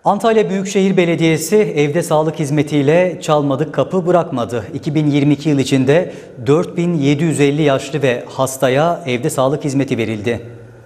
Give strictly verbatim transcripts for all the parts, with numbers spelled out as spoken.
Antalya Büyükşehir Belediyesi evde sağlık hizmetiyle çalmadık kapı bırakmadı. iki bin yirmi iki yıl içinde dört bin yedi yüz elli yaşlı ve hastaya evde sağlık hizmeti verildi.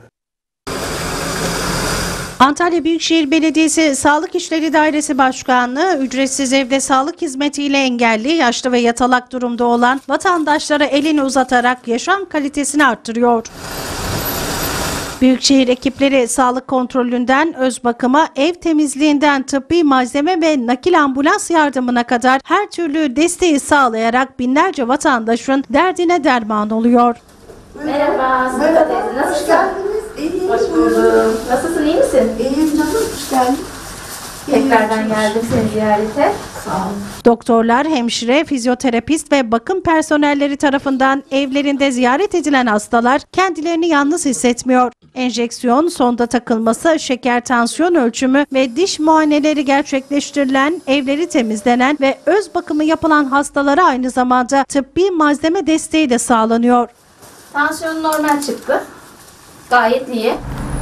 Antalya Büyükşehir Belediyesi Sağlık İşleri Dairesi Başkanlığı ücretsiz evde sağlık hizmetiyle engelli, yaşlı ve yatalak durumda olan vatandaşlara elini uzatarak yaşam kalitesini arttırıyor. Büyükşehir ekipleri sağlık kontrolünden öz bakıma, ev temizliğinden tıbbi malzeme ve nakil ambulans yardımına kadar her türlü desteği sağlayarak binlerce vatandaşın derdine derman oluyor. Merhaba, Sıdıka teyze, nasılsın? Hoş geldiniz. İyiyim. Hoş buldum. Nasılsın, iyi misin? İyiyim canım, hoş geldin. Tekrardan geldim seni ziyarete. Sağ olun. Doktorlar, hemşire, fizyoterapist ve bakım personelleri tarafından evlerinde ziyaret edilen hastalar kendilerini yalnız hissetmiyor. Enjeksiyon, sonda takılması, şeker, tansiyon ölçümü ve diş muayeneleri gerçekleştirilen, evleri temizlenen ve öz bakımı yapılan hastalara aynı zamanda tıbbi malzeme desteği de sağlanıyor. Tansiyonu normal çıktı. Gayet iyi.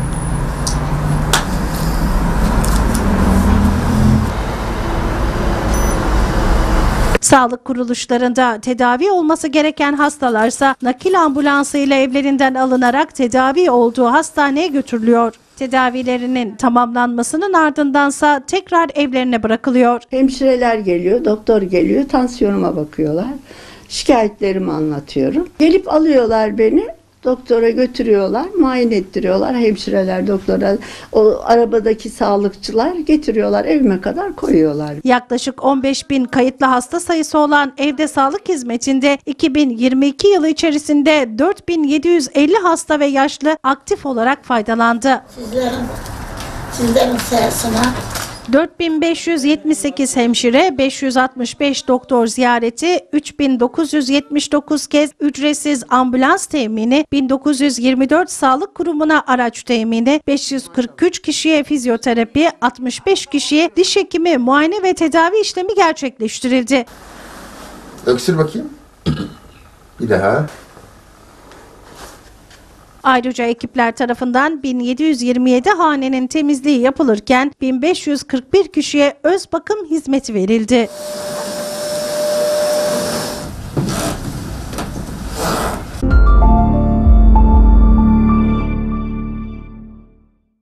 Sağlık kuruluşlarında tedavi olması gereken hastalarsa nakil ambulansıyla evlerinden alınarak tedavi olduğu hastaneye götürülüyor. Tedavilerinin tamamlanmasının ardındansa tekrar evlerine bırakılıyor. Hemşireler geliyor, doktor geliyor, tansiyonuma bakıyorlar. Şikayetlerimi anlatıyorum. Gelip alıyorlar beni, doktora götürüyorlar, muayene ettiriyorlar. Hemşireler, doktora, o arabadaki sağlıkçılar getiriyorlar, evime kadar koyuyorlar. Yaklaşık on beş bin kayıtlı hasta sayısı olan evde sağlık hizmetinde iki bin yirmi iki yılı içerisinde dört bin yedi yüz elli hasta ve yaşlı aktif olarak faydalandı. Sizlerin, sizlerin sayesine dört bin beş yüz yetmiş sekiz hemşire, beş yüz altmış beş doktor ziyareti, üç bin dokuz yüz yetmiş dokuz kez ücretsiz ambulans temini, bin dokuz yüz yirmi dört sağlık kurumuna araç temini, beş yüz kırk üç kişiye fizyoterapi, altmış beş kişiye diş hekimi muayene ve tedavi işlemi gerçekleştirildi. Öksür bakayım. Bir daha. Ayrıca ekipler tarafından bin yedi yüz yirmi yedi hanenin temizliği yapılırken bin beş yüz kırk bir kişiye öz bakım hizmeti verildi.